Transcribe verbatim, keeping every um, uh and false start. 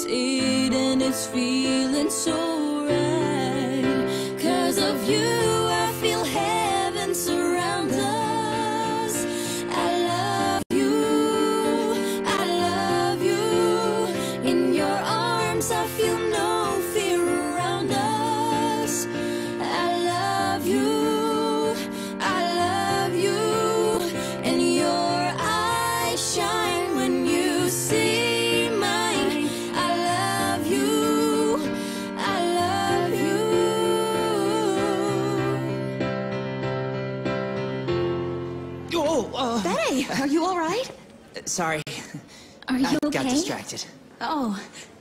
succeed, and it's feeling so right. 'Cause of you, I feel heaven surround us. I love you, I love you. In your arms, I feel no fear around us. I love you, I love you. And your eyes shine when you see mine. I love you, I love you. Oh, uh, Hey, are you all right? sorry. Are you I okay? got distracted. Oh,